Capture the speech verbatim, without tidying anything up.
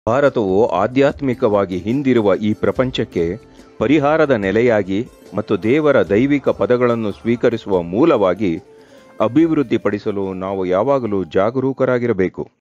ಭಾರತವು ಆಧ್ಯಾತ್ಮಿಕವಾಗಿ ಹಿಂದಿರುವ ಈ ಪ್ರಪಂಚಕ್ಕೆ ಪರಿಹಾರದ ನೆಲೆಯಾಗಿ ಮತ್ತು ದೇವರ ದೈವಿಕ ಪದಗಳನ್ನು ಸ್ವೀಕರಿಸುವ ಮೂಲವಾಗಿ ಅಭಿವೃದ್ಧಿಪಡಿಸಲು ನಾವು ಯಾವಾಗಲೂ ಜಾಗರೂಕರಾಗಿರಬೇಕು.